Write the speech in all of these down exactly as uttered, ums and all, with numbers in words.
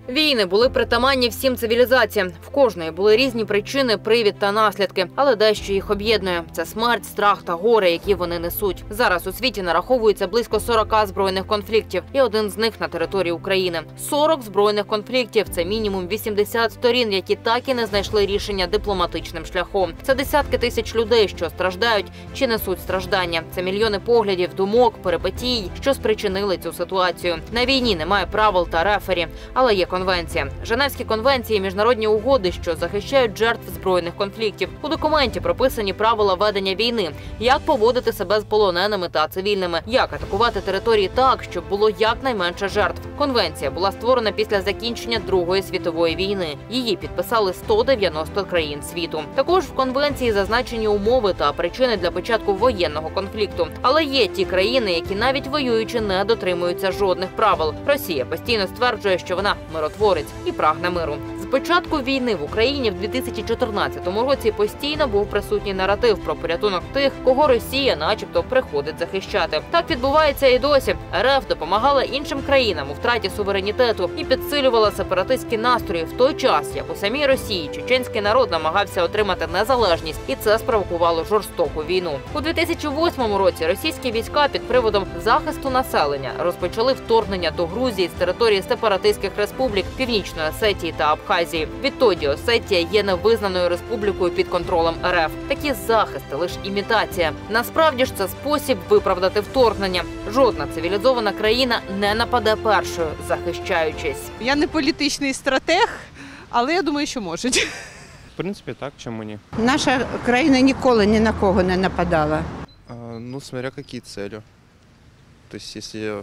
Війни були притаманні всім цивілізаціям. В кожної були різні причини, привід та наслідки. Але дещо їх об'єднує – це смерть, страх та горе, які вони несуть. Зараз у світі нараховується близько сорока збройних конфліктів. І один з них на території України. сорок збройних конфліктів – це мінімум вісімдесят сторін, які так і не знайшли рішення дипломатичним шляхом. Це десятки тисяч людей, що страждають чи несуть страждання. Це мільйони поглядів, думок, перипетій, що спричинили цю ситуацію. На війні немає правил та рефері, але є конвенція. Женевські конвенції – міжнародні угоди, що захищають жертв збройних конфліктів. У документі прописані правила ведення війни, як поводити себе з полоненими та цивільними, як атакувати території так, щоб було якнайменше жертв. Конвенція була створена після закінчення Другої світової війни. Її підписали сто дев'яносто країн світу. Також в конвенції зазначені умови та причини для початку воєнного конфлікту. Але є ті країни, які навіть воюючи не дотримуються жодних правил. Росія постійно стверджує, що вона миротворець і прагне миру. З початку війни в Україні в дві тисячі чотирнадцятому році постійно був присутній наратив про порятунок тих, кого Росія начебто приходить захищати. Так відбувається і досі. РФ допомагала іншим країнам у втраті суверенітету і підсилювала сепаратистські настрої в той час, як у самій Росії чеченський народ намагався отримати незалежність, і це спровокувало жорстоку війну. У дві тисячі восьмому році російські війська під приводом захисту населення розпочали вторгнення до Грузії з території сепаратистських республік Північної Осетії та Абхазії. Відтоді Осетія є невизнаною республікою під контролем РФ. Такі захисти – лише імітація. Насправді ж це спосіб виправдати вторгнення. Жодна цивілізована країна не нападе першою, захищаючись. Я не політичний стратег, але я думаю, що можуть. В принципі, так, чому ні? Наша країна ніколи ні на кого не нападала. А, ну, смотря які цілі. Тобто, якщо,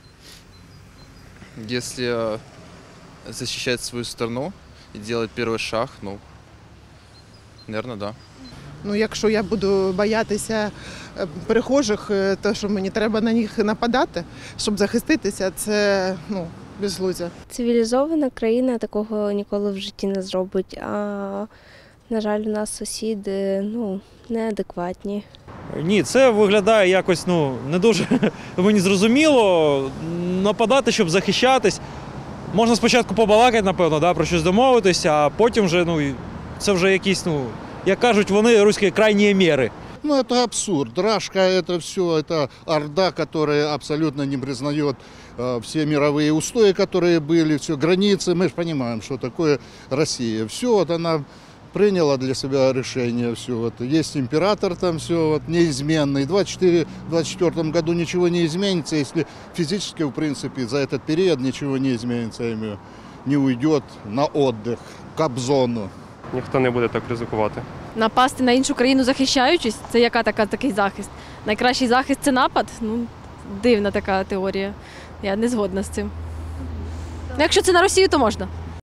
якщо защищать свою страну і робити перший шаг, ну, мабуть, да. Ну, якщо я буду боятися перехожих, то що мені треба на них нападати, щоб захиститися, це, ну, безглуздя. Цивілізована країна такого ніколи в житті не зробить, а, на жаль, у нас сусіди, ну, неадекватні. Ні, це виглядає якось, ну, не дуже мені зрозуміло. Нападати, щоб захищатись. Можна спочатку побалакати, напевно, да, про щось домовитися, а потім вже, ну, це вже якісь, ну, як кажуть вони, русські, крайні міри. Ну, это абсурд. Рашка – это все, это орда, которая абсолютно не признает э, все мировые устои, которые были, все границы. Мы же понимаем, что такое Россия. Все, вот она приняла для себя решение. Все, вот есть император там, все вот неизменный. В двадцать четвёртом году ничего не изменится, если физически, в принципе, за этот период ничего не изменится, не уйдет на отдых, к Кобзону. Ніхто не буде так ризикувати. Напасти на іншу країну захищаючись – це яка така, такий захист? Найкращий захист – це напад? Ну, дивна така теорія. Я не згодна з цим. Якщо це на Росію, то можна.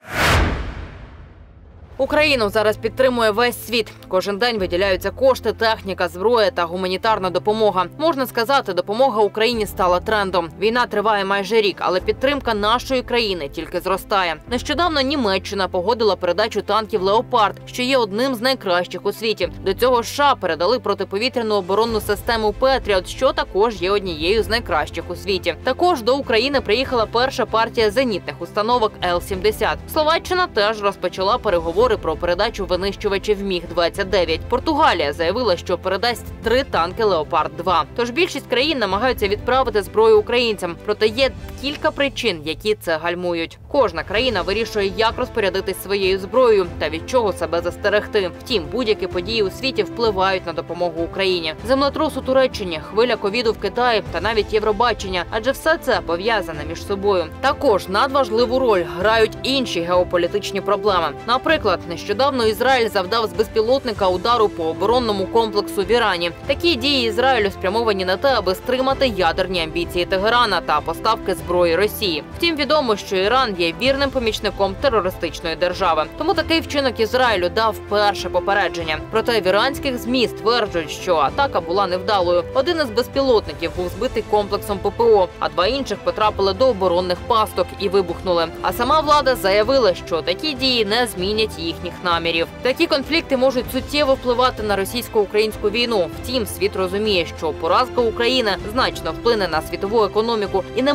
Україну зараз підтримує весь світ. Кожен день виділяються кошти, техніка, зброя та гуманітарна допомога. Можна сказати, допомога Україні стала трендом. Війна триває майже рік, але підтримка нашої країни тільки зростає. Нещодавно Німеччина погодила передачу танків «Леопард», що є одним з найкращих у світі. До цього США передали протиповітряну оборонну систему «Петріот», що також є однією з найкращих у світі. Також до України приїхала перша партія зенітних установок Л сімдесят. Словаччина теж розпочала переговори про передачу винищувачів Міг двадцять дев'ять. Португалія заявила, що передасть три танки «Леопард два». Тож більшість країн намагаються відправити зброю українцям. Проте є кілька причин, які це гальмують. Кожна країна вирішує, як розпорядитись своєю зброєю та від чого себе застерегти. Втім, будь-які події у світі впливають на допомогу Україні. Землетрус у Туреччині, хвиля ковіду в Китаї та навіть Євробачення. Адже все це пов'язане між собою. Також надважливу роль грають інші геополітичні проблеми. Наприклад, нещодавно Ізраїль завдав з безпілотника удару по оборонному комплексу в Ірані. Такі дії Ізраїлю спрямовані на те, аби стримати ядерні амбіції Тегерана та поставки зброї Росії. Втім, відомо, що Іран є вірним помічником терористичної держави. Тому такий вчинок Ізраїлю дав перше попередження. Проте в іранських ЗМІ стверджують, що атака була невдалою. Один із безпілотників був збитий комплексом ППО, а два інших потрапили до оборонних пасток і вибухнули. А сама влада заявила, що такі дії не змінять їхніх намірів. Такі конфлікти можуть суттєво впливати на російсько-українську війну. Втім, світ розуміє, що поразка України значно вплине на світову економіку і немає ніякого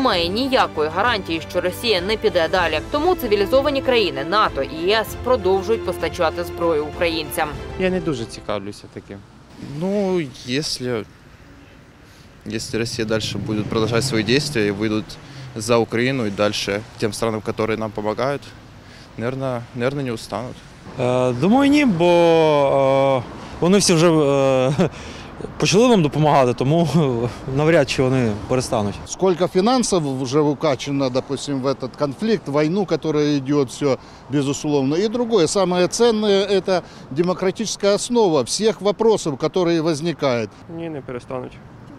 ніякої гарантії, що Росія не піде далі. Тому цивілізовані країни НАТО і ЄС продовжують постачати зброю українцям. Я не дуже цікавлюся таким. Ну, если, если Россия дальше будет продолжать свои действия и выйдут за Украину и дальше тем странам, которые нам помогают, наверное, наверное не устанут. Е, думаю, ні, бо е, вони всі вже е, почали нам допомагати, тому навряд чи вони перестануть. Сколько финансов уже вкачано, допустим, в этот конфликт, войну, которая идет, все безусловно. И другое, самое ценное, это демократическая основа всех вопросов, которые возникают. Ні, не перестануть.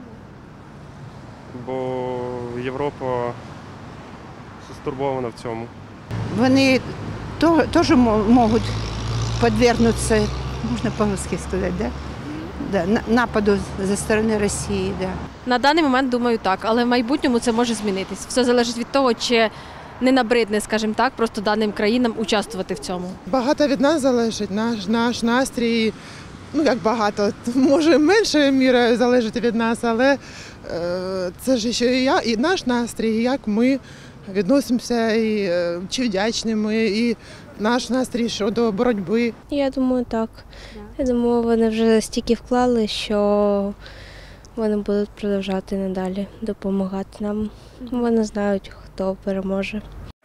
Бо Європа стурбована в цьому. Вони то- теж мо- можуть підвергнутися, можна по-русски сказати, да? Да, на- нападу зі сторони Росії. Да. На даний момент думаю так, але в майбутньому це може змінитись. Все залежить від того, чи не набридне, скажімо так, просто даним країнам участвувати в цьому. Багато від нас залежить, наш, наш настрій. Ну, як багато, може менше міра залежить від нас, але е, це ж ще і, я, і наш настрій, і як ми відносимося, і е, чи вдячні ми, і наш настрій щодо боротьби. Я думаю, так. Я думаю, вони вже стільки вклали, що вони будуть продовжувати надалі допомагати нам. Вони знають, хто переможе.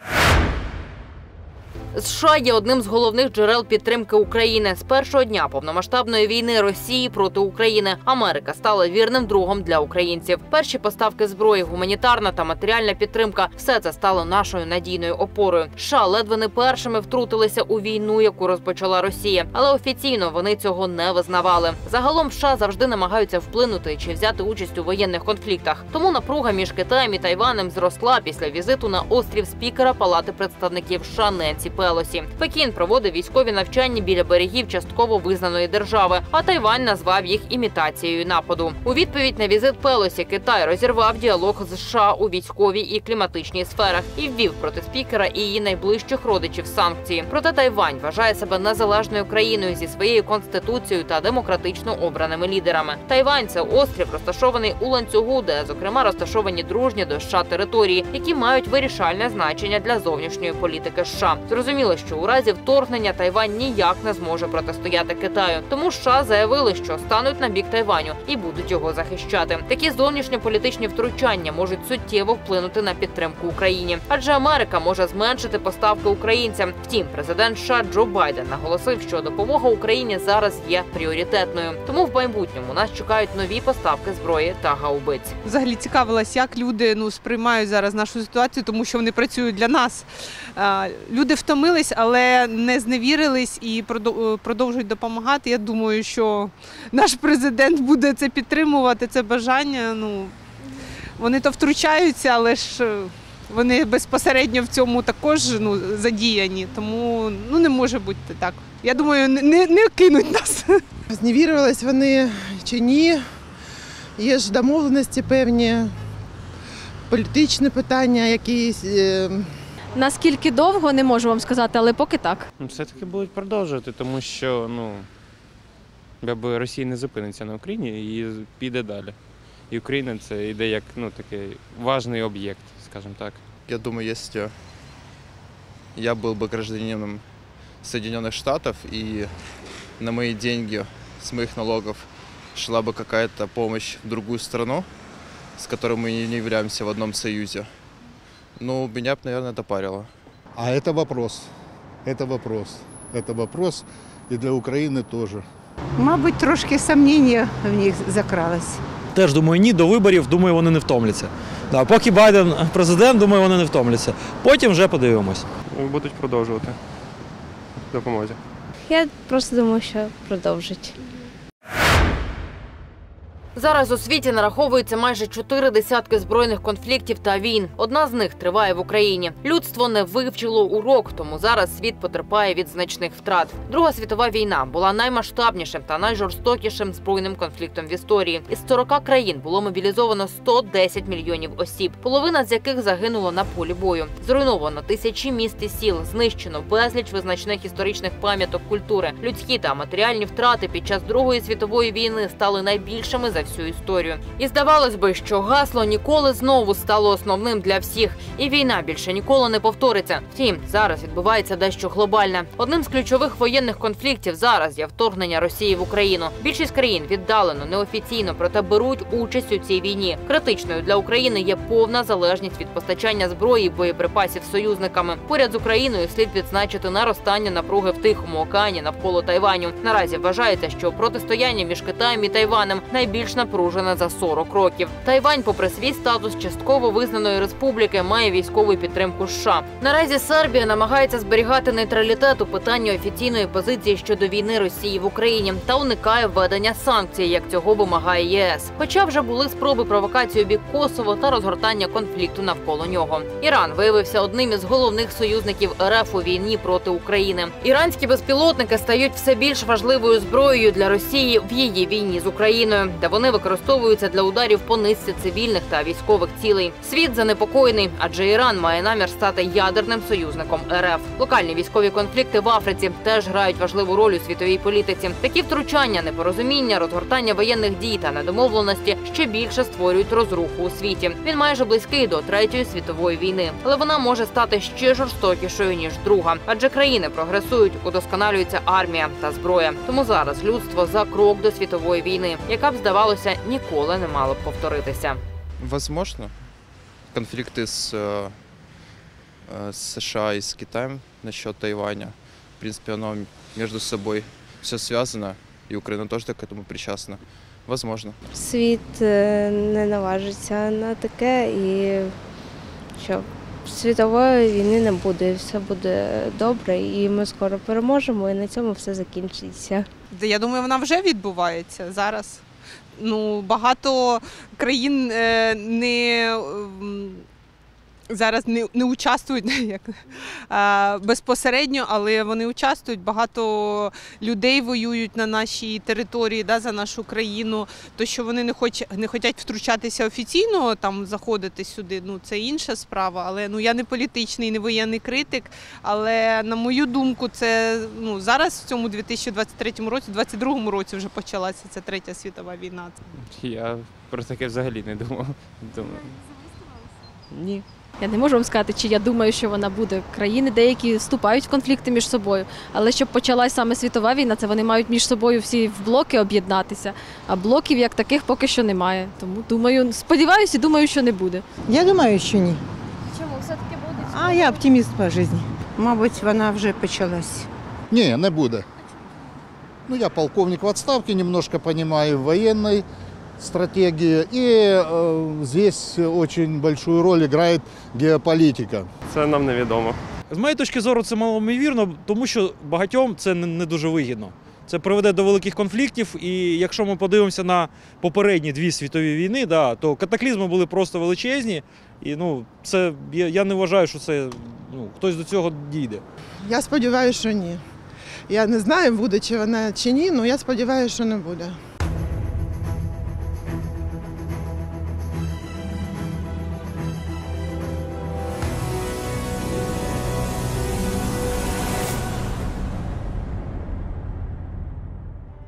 США є одним з головних джерел підтримки України. З першого дня повномасштабної війни Росії проти України Америка стала вірним другом для українців. Перші поставки зброї, гуманітарна та матеріальна підтримка – все це стало нашою надійною опорою. США ледве не першими втрутилися у війну, яку розпочала Росія. Але офіційно вони цього не визнавали. Загалом США завжди намагаються вплинути чи взяти участь у воєнних конфліктах. Тому напруга між Китаєм і Тайванем зросла після візиту на острів спікера Палати представників США Ненсі Пелосі. Пекін проводив військові навчання біля берегів частково визнаної держави, а Тайвань назвав їх імітацією нападу. У відповідь на візит Пелосі Китай розірвав діалог з США у військовій і кліматичній сферах і ввів проти спікера і її найближчих родичів санкції. Проте Тайвань вважає себе незалежною країною зі своєю конституцією та демократично обраними лідерами. Тайвань – це острів, розташований у ланцюгу, де, зокрема, розташовані дружні до США території, які мають вирішальне значення для зовнішньої політики США. Зрозуміло, що у разі вторгнення Тайвань ніяк не зможе протистояти Китаю. Тому США заявили, що стануть на бік Тайваню і будуть його захищати. Такі зовнішньополітичні втручання можуть суттєво вплинути на підтримку Україні. Адже Америка може зменшити поставки українцям. Втім, президент США Джо Байден наголосив, що допомога Україні зараз є пріоритетною. Тому в майбутньому нас чекають нові поставки зброї та гаубиць. Взагалі цікавилась, як люди ну, сприймають зараз нашу ситуацію, тому що вони працюють для нас. А, Люди втомились, але не зневірились і продов- продовжують допомагати. Я думаю, що наш президент буде це підтримувати, це бажання. Ну, вони то втручаються, але ж е, вони безпосередньо в цьому також ну, задіяні. Тому ну, не може бути так. Я думаю, не, не кинуть нас. Зневірювались вони чи ні, є ж домовленості певні, політичні питання якісь. е, Наскільки довго, не можу вам сказати, але поки так. Ну, все-таки будуть продовжувати, тому що ну, якби Росія не зупиниться на Україні і піде далі. І Україна це йде як ну, такий важний об'єкт, скажімо так. Я думаю, если я был бы гражданином Соединенных Штатов и на мои деньги с моих налогов шла бы какая-то помощь в другую страну, с которой мы не являемся в одном союзе, ну, меня бы, наверное, это парило. А это вопрос, это вопрос, это вопрос и для Украины тоже. Мабуть, трошки сумніння в них закралось. Теж думаю, ні, до виборів, думаю, вони не втомляться. Да, поки Байден президент, думаю, вони не втомляться. Потім вже подивимось. Будуть продовжувати допомозі. Я просто думаю, що продовжить. Зараз у світі нараховується майже чотири десятки збройних конфліктів та війн. Одна з них триває в Україні. Людство не вивчило урок, тому зараз світ потерпає від значних втрат. Друга світова війна була наймасштабнішим та найжорстокішим збройним конфліктом в історії. Із сорока країн було мобілізовано сто десять мільйонів осіб, половина з яких загинула на полі бою. Зруйновано тисячі міст і сіл, знищено безліч визначних історичних пам'яток культури. Людські та матеріальні втрати під час Другої світової війни стали найбільшими за всю всю історію. І здавалось би, що гасло ніколи знову стало основним для всіх, і війна більше ніколи не повториться. Втім, зараз відбувається дещо глобальне. Одним з ключових воєнних конфліктів зараз є вторгнення Росії в Україну. Більшість країн віддалено, неофіційно, проте беруть участь у цій війні. Критичною для України є повна залежність від постачання зброї і боєприпасів союзниками. Поряд з Україною слід відзначити наростання напруги в Тихому океані навколо Тайваню. Наразі вважається, що протистояння між Китаєм і Тайванем найбільш напружене за сорок років. Тайвань, попри свій статус частково визнаної республіки, має військову підтримку США. Наразі Сербія намагається зберігати нейтралітет у питанні офіційної позиції щодо війни Росії в Україні та уникає введення санкцій, як цього вимагає ЄС. Хоча вже були спроби провокації у бік Косово та розгортання конфлікту навколо нього. Іран виявився одним із головних союзників РФ у війні проти України. Іранські безпілотники стають все більш важливою зброєю для Росії в її війні з Україною, де вони використовуються для ударів по низці цивільних та військових цілей. Світ занепокоєний, адже Іран має намір стати ядерним союзником РФ. Локальні військові конфлікти в Африці теж грають важливу роль у світовій політиці. Такі втручання, непорозуміння, розгортання воєнних дій та недомовленості ще більше створюють розруху у світі. Він майже близький до Третьої світової війни, але вона може стати ще жорстокішою, ніж друга. Адже країни прогресують, удосконалюється армія та зброя. Тому зараз людство за крок до світової війни, яка б, здавалося, ніколи не мала б повторитися. Возможно, конфликты с, э, с США и с Китаем насчет Тайваня. В принципе, оно между собой все связано, и Украина тоже к этому причастна. Возможно. Світ е, не наважиться на таке і що світової війни не буде, і все буде добре, і ми скоро переможемо, і на цьому все закінчиться. Я думаю, вона вже відбувається зараз. Ну, багато країн е, не м, зараз не, не участвують як, е, безпосередньо, але вони участвують. Багато людей воюють на нашій території, да, за нашу країну. То, що вони не хочуть, не хочуть втручатися офіційно, там, заходити сюди, ну, це інша справа. Але ну, я не політичний, не воєнний критик, але, на мою думку, це ну, зараз в цьому дві тисячі двадцять третьому році, двадцять другому році вже почалася ця Третя світова війна. Я про таке взагалі не думав. Думаю. Ні. Я не можу вам сказати, чи я думаю, що вона буде. Країни деякі вступають в конфлікти між собою, але щоб почалась саме світова війна, це вони мають між собою всі в блоки об'єднатися, а блоків як таких поки що немає. Тому думаю, сподіваюся і думаю, що не буде. Я думаю, що ні. Чому? Все-таки буде? А я оптиміст по житті. Мабуть, вона вже почалась. Ні, не буде. Ну, я полковник в отставке, немножко понимаю в военной стратегии. И э, здесь очень большую роль играет геополитика. Це нам невідомо. З моєї точки зору, це малоймовірно, тому що багатьом це не не дуже вигідно. Це приведе до великих конфліктів, і якщо ми подивимося на попередні дві світові війни, да, то катаклізми були просто величезні. І ну, це, я, я не вважаю, що це, ну, хтось до цього дійде. Я сподіваюся, що ні. Я не знаю, буде чи вона чи ні, але я сподіваюся, що не буде.